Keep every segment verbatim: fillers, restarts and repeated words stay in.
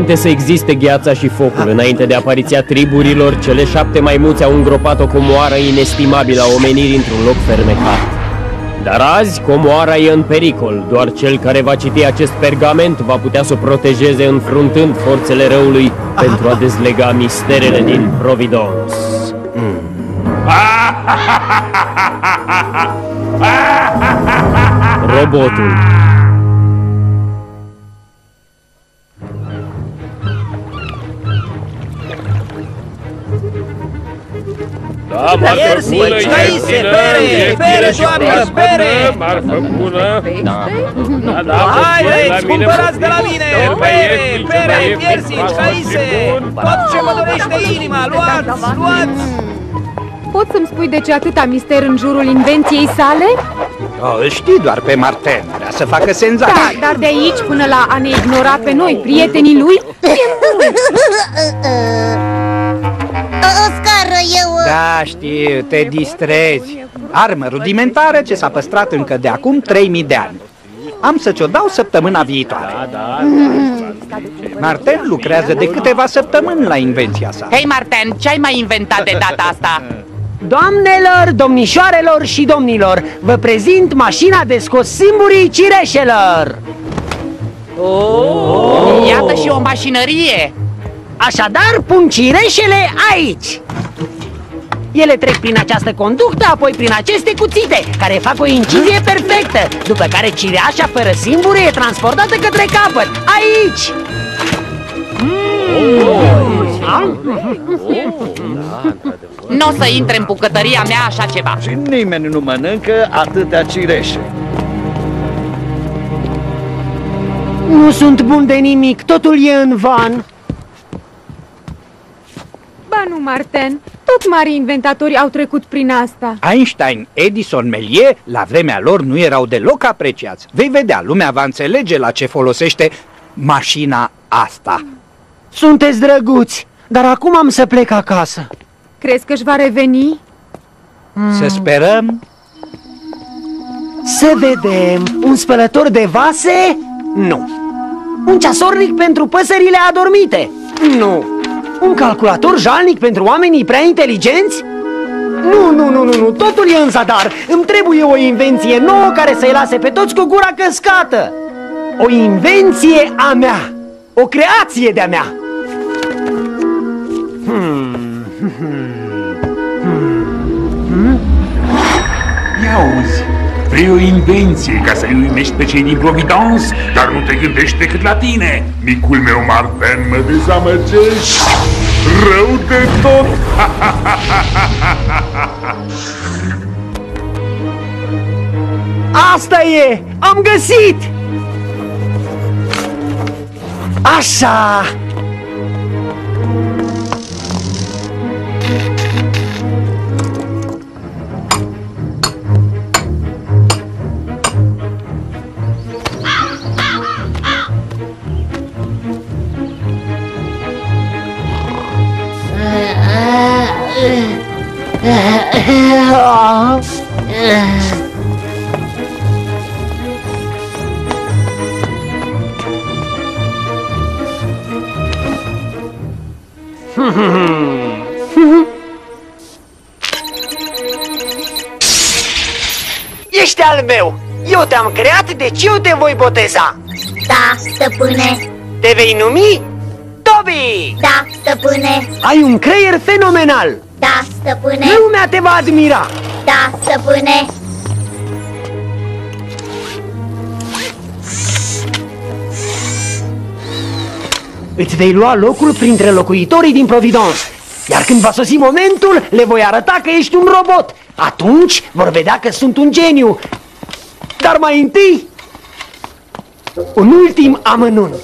înainte să existe gheața și focul, înainte de apariția triburilor, cele șapte maimuțe au îngropat o comoară inestimabilă a omenirii într-un loc fermecat. Dar azi comoara e în pericol. Doar cel care va citi acest pergament va putea să o protejeze înfruntând forțele răului pentru a dezlega misterele din Providence. Mm. Robotul. Da, marfă bună, ieftină, ieftină și proaspătă, marfă bună. Da, da, da, haideți, cumpărați de la mine, pere, pere, piersici, caise, tot ce vă dorește inima, luați, luați! Poți să-mi spui de ce atâta mister în jurul invenției sale? O, îl știi doar pe Martin, vrea să facă senzație. Da, dar de aici până la a ne ignora pe noi, prietenii lui, e mult. Oscar, eu... Da, știu, te distrezi. Armă rudimentară ce s-a păstrat încă de acum trei mii de ani. Am să ți-o dau săptămâna viitoare. Da, da. Martin lucrează de câteva săptămâni la invenția sa. Hei, Martin, ce ai mai inventat de data asta? Doamnelor, domnișoarelor și domnilor, vă prezint mașina de scos simburii cireșelor. Oh. Iată și o mașinărie. Așadar, pun cireșele aici. Ele trec prin această conductă, apoi prin aceste cuțite, care fac o incizie perfectă, după care cireașa fără simbure e transportată către capăt. Aici! Nu o să intre în bucătăria mea așa ceva. Și nimeni nu mănâncă atâtea cireșe. Nu sunt bun de nimic, totul e în van. Ba nu, Martin, tot mari inventatori au trecut prin asta. Einstein, Edison, Méliès, la vremea lor nu erau deloc apreciați. Vei vedea, lumea va înțelege la ce folosește mașina asta. Sunteți drăguți, dar acum am să plec acasă. Crezi că își va reveni? Să sperăm. Să vedem. Un spălător de vase? Nu. Un ceasornic pentru păsările adormite? Nu. Un calculator jalnic pentru oamenii prea inteligenți? Nu, nu, nu, nu, nu, totul e în zadar. Îmi trebuie o invenție nouă care să-i lase pe toți cu gura căscată. O invenție a mea. O creație de-a mea. Hmm. Ia auzi, vrei o invenție ca să-i uimești pe cei din Providence, dar nu te gândești decât la tine. Micul meu Martin, mă dezamăgești rău de tot. Asta e! Am găsit! Așa! Ești al meu! Eu te-am creat, deci eu te voi boteza! Da, stăpâne! Te vei numi Toby! Da, stăpâne! Ai un creier fenomenal! Da, stăpâne! Lumea te va admira! Da, stăpâne! Îți vei lua locul printre locuitorii din Providence. Iar când va sosi momentul, le voi arăta că ești un robot. Atunci vor vedea că sunt un geniu. Dar mai întâi, un ultim amănunt.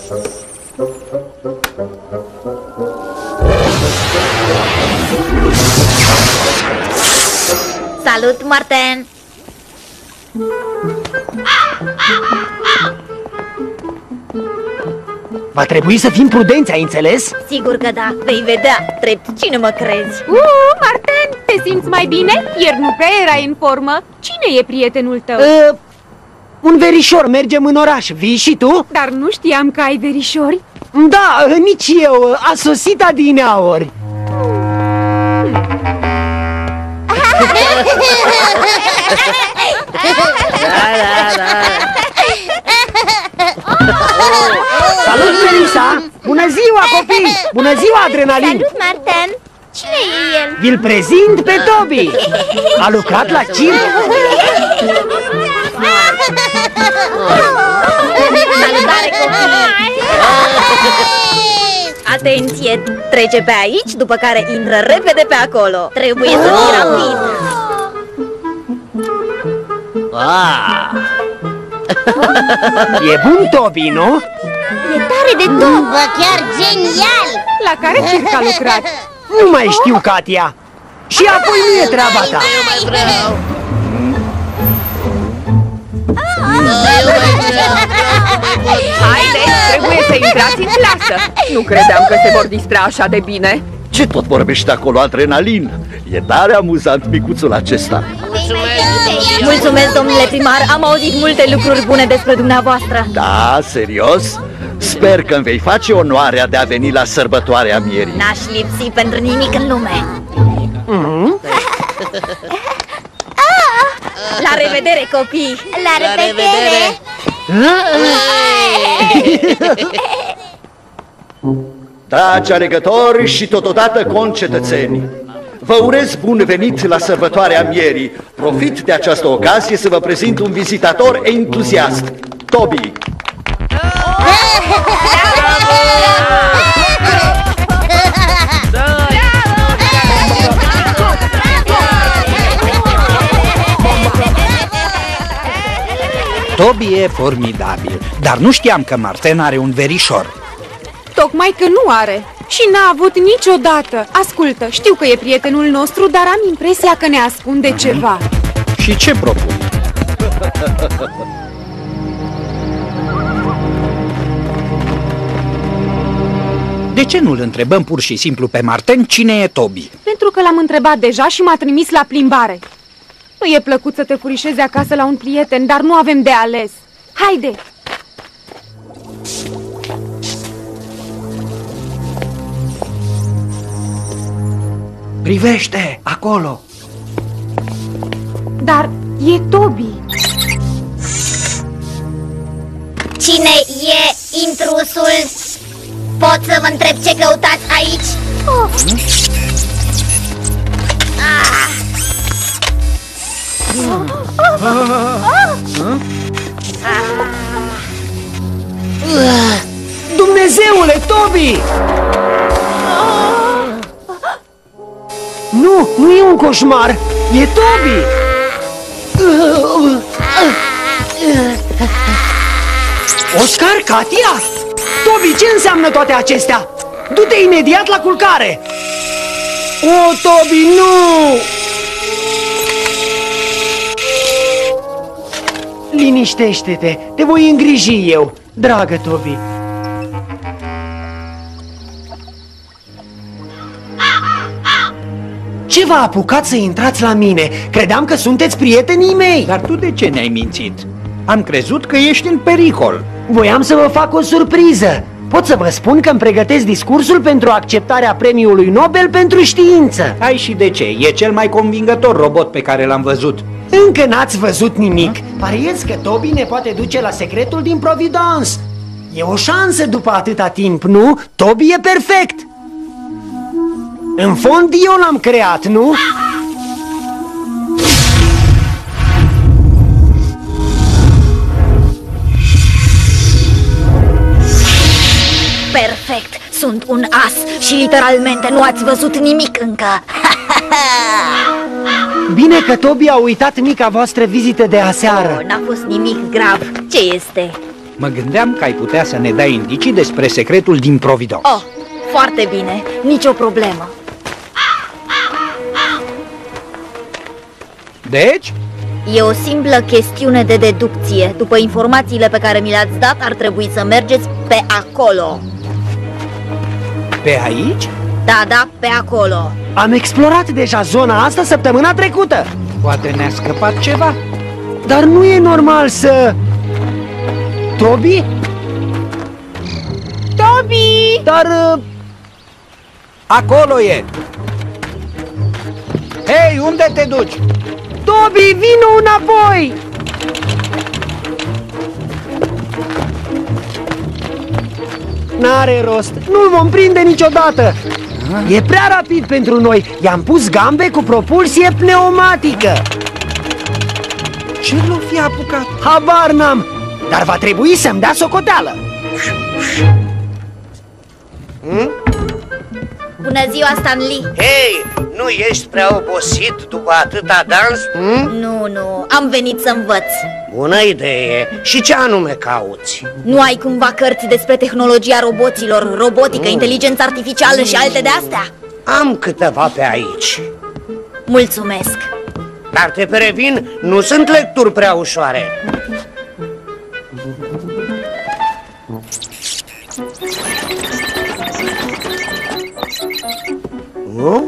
Salut, Martin! Va trebui să fim prudenți, ai înțeles? Sigur că da, vei vedea, drept, cine mă crezi? Uh, Martin, te simți mai bine? Ieri nu prea erai în formă. Cine e prietenul tău? Uh, un verișor, mergem în oraș, vii și tu? Dar nu știam că ai verișori. Da, nici eu, a sosit adineauri. Da, da, da. Salut, Melissa! Bună ziua, copii! Bună ziua, Adrenalin! Salut, Martin! Cine e el? Vi-l prezint pe Toby! A lucrat la circ! Salutare, copii! Atenție! Trece pe aici, după care intră repede pe acolo. Trebuie să fii rapid. Ah. E bun, Toby, nu? E tare de tot! Bă, chiar genial! La care circ a lucrat? Nu mai știu, Katia! Și apoi nu e treaba ta! Eu mai vreau! Haideți, trebuie să intrați în clasă. Nu credeam că se vor distra așa de bine. Ce tot vorbește acolo, Adrenalin? E tare amuzant micuțul acesta. Mulțumesc, domnule primar, am auzit multe lucruri bune despre dumneavoastră. Da, serios? Sper că îmi vei face onoarea de a veni la sărbătoarea mierii. N-aș lipsi pentru nimic în lume. La revedere, copii! La revedere! Dragi alegători și totodată concetățeni, vă urez bun venit la sărbătoarea mierii. Profit de această ocazie să vă prezint un vizitator entuziast, Toby. Toby e formidabil, dar nu știam că Martin are un verișor. Tocmai că nu are. Și n-a avut niciodată. Ascultă, știu că e prietenul nostru, dar am impresia că ne ascunde ceva. Și ce propun? De ce nu-l întrebăm pur și simplu pe Martin cine e Toby? Pentru că l-am întrebat deja și m-a trimis la plimbare. Nu e plăcut să te furișezi acasă la un prieten, dar nu avem de ales. Haide! Privește, acolo! Dar e Toby. Cine e intrusul? Pot să vă întreb ce căutați aici? Oh. Ah. Oh. Oh. Ah. Dumnezeule, Toby! Nu, nu e un coșmar, e Toby! Oscar, Katia? Toby, ce înseamnă toate acestea? Du-te imediat la culcare! O, Toby, nu! Liniștește-te, te voi îngriji eu, dragă Toby. Ce v-a apucat să intrați la mine? Credeam că sunteți prietenii mei. Dar tu de ce ne-ai mințit? Am crezut că ești în pericol. Voiam să vă fac o surpriză. Pot să vă spun că îmi pregătesc discursul pentru acceptarea premiului Nobel pentru știință. Ai și de ce? E cel mai convingător robot pe care l-am văzut. Încă n-ați văzut nimic. Pariez că Toby ne poate duce la secretul din Providence. E o șansă după atâta timp, nu? Toby e perfect. În fond, eu l-am creat, nu? Perfect! Sunt un as și literalmente nu ați văzut nimic încă! Bine că Toby a uitat mica voastră vizită de aseară. Oh, n-a fost nimic grav. Ce este? Mă gândeam că ai putea să ne dai indicii despre secretul din Providence. Oh, foarte bine, nicio problemă. Deci? E o simplă chestiune de deducție. După informațiile pe care mi le-ați dat, ar trebui să mergeți pe acolo. Pe aici? Da, da, pe acolo. Am explorat deja zona asta săptămâna trecută. Poate ne-a scăpat ceva. Dar nu e normal să... Toby? Toby! Toby! Dar... Uh, acolo e! Hei, unde te duci? Toby, vino înapoi! N-are rost, nu-l vom prinde niciodată! E prea rapid pentru noi, i-am pus gambe cu propulsie pneumatică! Ce l-o fi apucat? Habar n-am, dar va trebui să-mi dea socoteală! Hmm? Bună ziua, Stanley! Hei, nu ești prea obosit după atâta dans? Hmm? Nu, nu, am venit să învăț. Bună idee! Și ce anume cauți? Nu ai cumva cărți despre tehnologia roboților, robotică, mm. inteligență artificială mm. și alte de-astea? Am câteva pe aici. Mulțumesc! Dar te previn, nu sunt lecturi prea ușoare. Nu?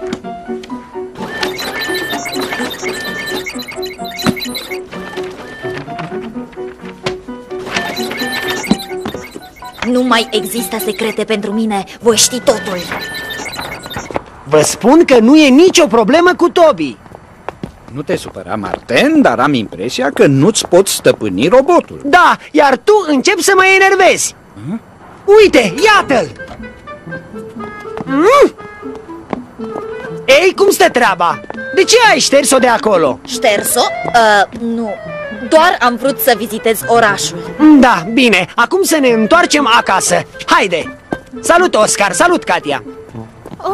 Nu mai există secrete pentru mine, voi ști totul. Vă spun că nu e nicio problemă cu Toby. Nu te supăra, Martin, dar am impresia că nu-ți poți stăpâni robotul. Da, iar tu începi să mă enervezi. uh? Uite, iată-l! mm? Ei, cum stă treaba? De ce ai șters-o de acolo? Șters-o? Uh, nu, doar am vrut să vizitez orașul. Da, bine, acum să ne întoarcem acasă. Haide! Salut, Oscar, salut, Katia. oh.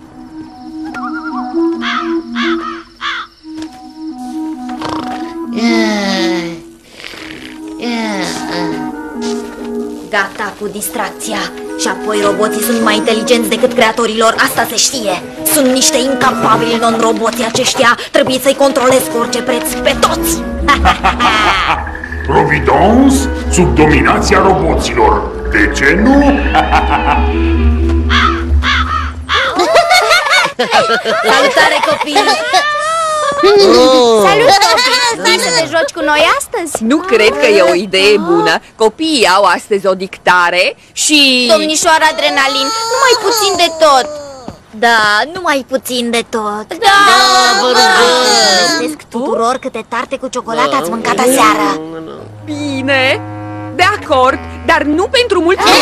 Gata cu distracția. Și apoi roboții sunt mai inteligenți decât creatorilor, asta se știe. Sunt niște incapabili non-roboții aceștia. Trebuie să-i controlez cu orice preț, pe toți. Providence sub dominația roboților. De ce nu? Salutare, copii! Oh. Salut, copii! Vrei să te joci cu noi astăzi? Nu cred că e o idee bună. Copiii au astăzi o dictare și... Domnișoara Adrenalin, numai puțin de tot. Da, numai puțin de tot. Da, da, vă rugăm. Amintesc tuturor câte tarte cu ciocolată ați mâncat aseară. Bine, de acord, dar nu pentru mult timp.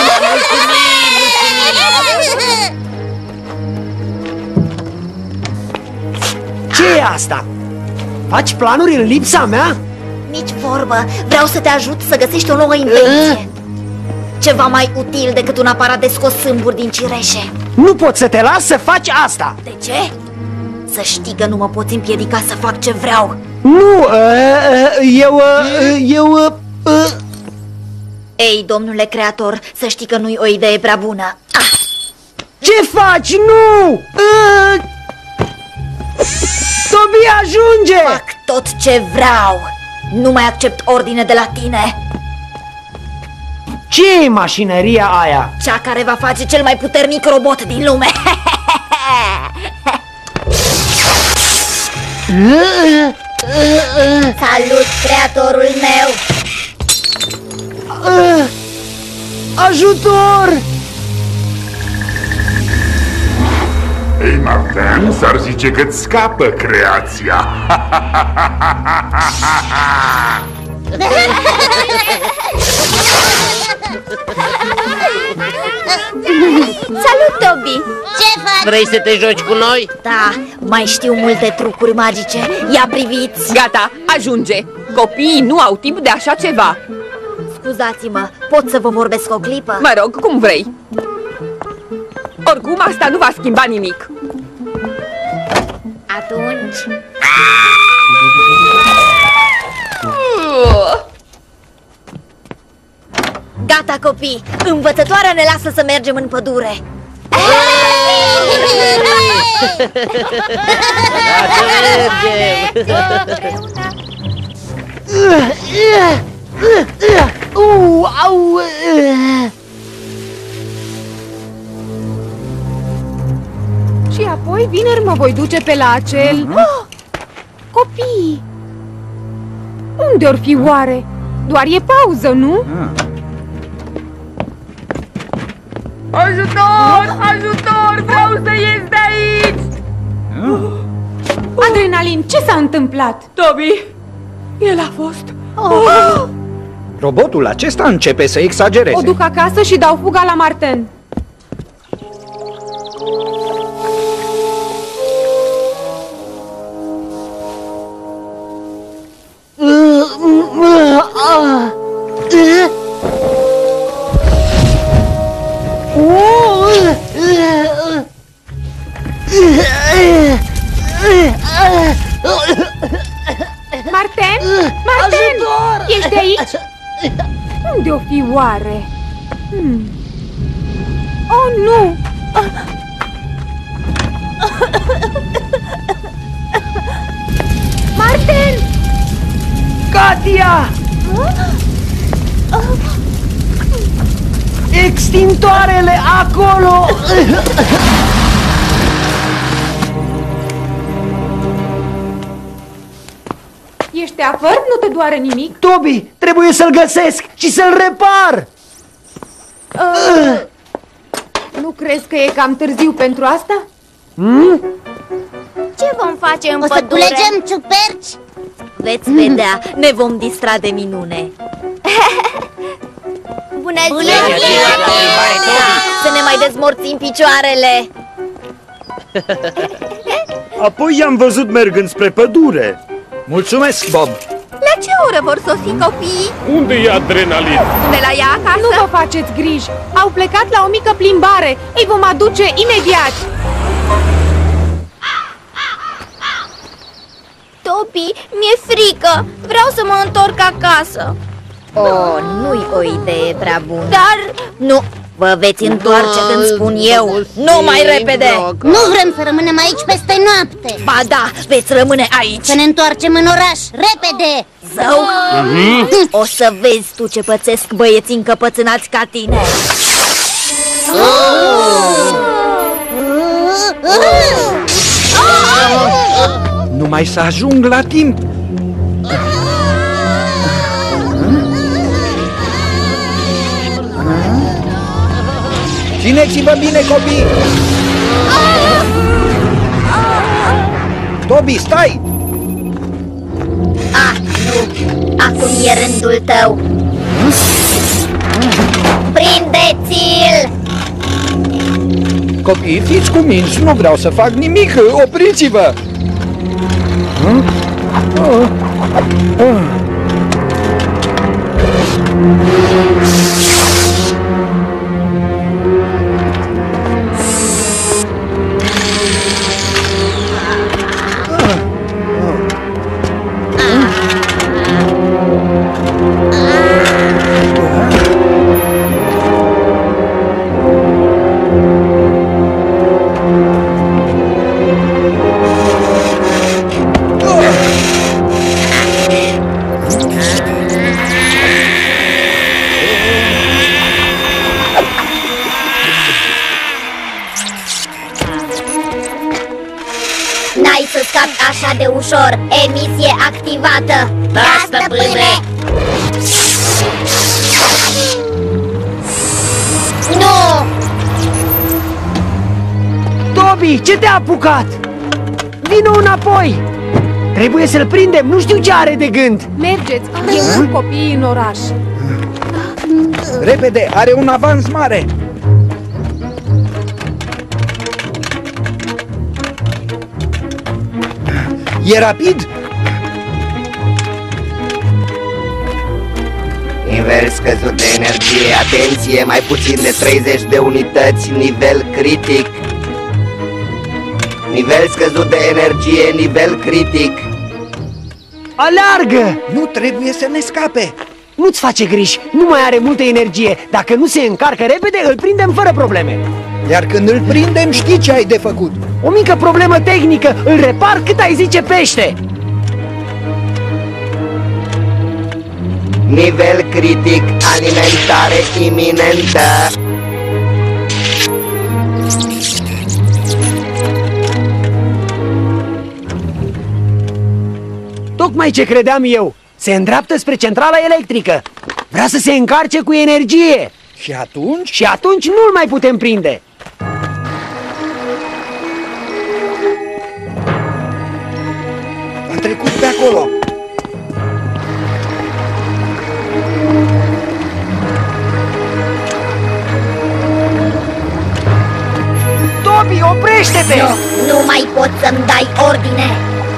Ce e asta? Faci planuri în lipsa mea? Nici vorbă, vreau să te ajut să găsești o nouă invenție. Ceva mai util decât un aparat de scos sâmburi din cireșe. Nu pot să te las să faci asta. De ce? Să știi că nu mă poți împiedica să fac ce vreau. Nu, uh, eu, uh, eu... Uh, Ei, domnule creator, să știi că nu-i o idee prea bună. Ah! Ce faci? Nu! Uh, Toby, ajunge! Fac tot ce vreau. Nu mai accept ordine de la tine. Ce e mașinăria aia? Cea care va face cel mai puternic robot din lume. Salut, creatorul meu. Ajutor! Ei, Martin, s-ar zice că-ți scapă creația. Salut, Toby! Ce faci? Vrei să te joci cu noi? Da, mai știu multe trucuri magice. Ia priviți! Gata, ajunge! Copiii nu au timp de așa ceva. Scuzați-mă, pot să vă vorbesc o clipă? Mă rog, cum vrei. Oricum, asta nu va schimba nimic. Atunci... Gata, copii! Învățătoarea ne lasă să mergem în pădure. Uh, au, Și apoi vineri mă voi duce pe la acel... Oh! Copii! Unde or fi oare? Doar e pauză, nu? Ajutor! Ajutor! Vreau să ies de aici! Adrenalin, ce s-a întâmplat? Toby, el a fost... Oh. Robotul acesta începe să exagereze. O duc acasă și dau fuga la Martin. Martin? Martin! Ești de aici? Unde o fi oare? Hmm. Oh, nu! Martin! Katia! Extintoarele acolo! Ești afăr? Nu te doare nimic? Toby, trebuie să-l găsesc și să-l repar! Uh, nu crezi că e cam târziu pentru asta? Hmm? Ce vom face în O să pădure? culegem ciuperci? Veți vedea, ne vom distra de minune. Bună ziua! Bună ziua! Să ne mai dezmorțim picioarele! Apoi i-am văzut mergând spre pădure. Mulțumesc, Bob! La ce oră vor sosi copiii? Unde e Adrenalin? Spune la ea acasă? Nu vă faceți griji! Au plecat la o mică plimbare! Îi vom aduce imediat! Toby, mi-e frică! Vreau să mă întorc acasă! Oh, nu-i o idee prea bună. Dar... Nu! Vă veți întoarce când spun eu! Nu mai repede! Nu vrem să rămânem aici peste noapte! Ba da, veți rămâne aici! Să ne întoarcem în oraș, repede! Zău! Mm-hmm. O să vezi tu ce pățesc băieții încăpățânați ca tine! Numai să ajung la timp! Țineți-vă bine, copii! Toby, stai! Ah, nu! Acum e rândul tău! Prindeți-l! Copii, fiți cuminți, nu vreau să fac nimic, opriți-vă! N-ai să scapi așa de ușor! Emisie activată! Da, stăpâne! Nu! Toby, ce te-a apucat? Vino înapoi! Trebuie să-l prindem, nu știu ce are de gând! Mergeți, eu urc copiii în oraș. Repede, are un avans mare! E rapid? Nivel scăzut de energie, atenție, mai puțin de treizeci de unități, nivel critic. Nivel scăzut de energie, nivel critic. Aleargă! Nu trebuie să ne scape! Nu-ți face griji, nu mai are multă energie. Dacă nu se încarcă repede, îl prindem fără probleme. Iar când îl prindem, știi ce ai de făcut? O mică problemă tehnică, îl repar cât ai zice pește. Nivel critic, alimentare iminentă. Tocmai ce credeam eu. Se îndreaptă spre centrala electrică. Vrea să se încarce cu energie. Și atunci? Și atunci nu-l mai putem prinde. A trecut pe acolo. Toby, oprește-te! Nu, nu mai pot să-mi dai ordine.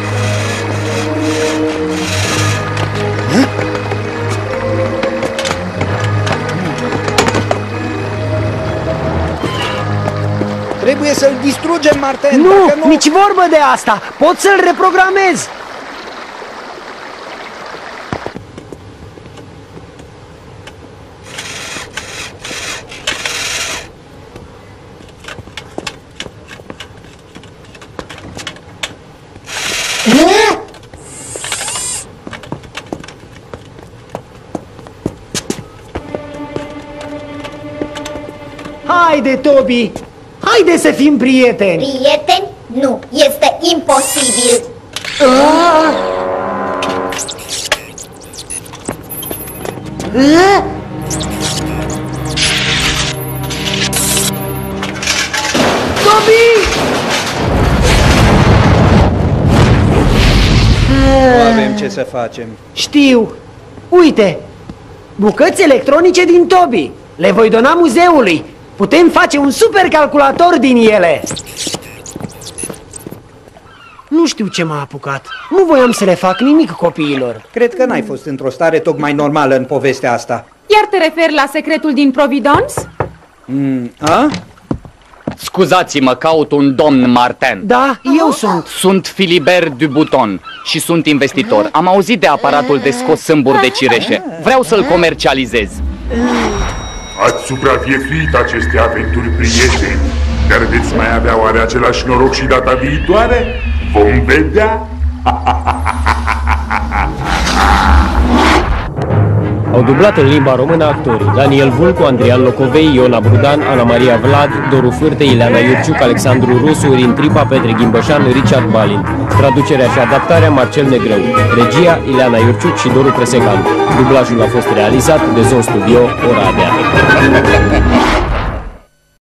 Trebuie să-l distrugem, Martin. Nu, nu, nici vorbă de asta. Pot să-l reprogramez. Haide, Toby! Haide să fim prieteni! Prieteni? Nu, este imposibil! Ah! Ah! Toby! Nu avem ce să facem. Știu! Uite! Bucăți electronice din Toby! Le voi dona muzeului! Putem face un supercalculator din ele! Nu știu ce m-a apucat. Nu voiam să le fac nimic copiilor. Cred că n-ai fost într-o stare tocmai normală în povestea asta. Iar te referi la secretul din Providence? Mm, a? Scuzați-mă, caut un domn Martin. Da, eu sunt. Sunt Philibert Dubuton și sunt investitor. Am auzit de aparatul de scos sâmburi de cireșe. Vreau să-l comercializez. Ați supraviețuit aceste aventuri, prieteni, dar veți mai avea oare același noroc și data viitoare? Vom vedea! Au dublat în limba română actorii Daniel Vulcu, Andrian Locovei, Iona Brudan, Ana Maria Vlad, Doru Fârte, Ileana Iurciuc, Alexandru Rusu, Irin Tripa, Petre Ghimbășan, Richard Balint. Traducerea și adaptarea Marcel Negrău. Regia Ileana Iurciuc și Doru Presegan. Dublajul a fost realizat de Zon Studio Oradea.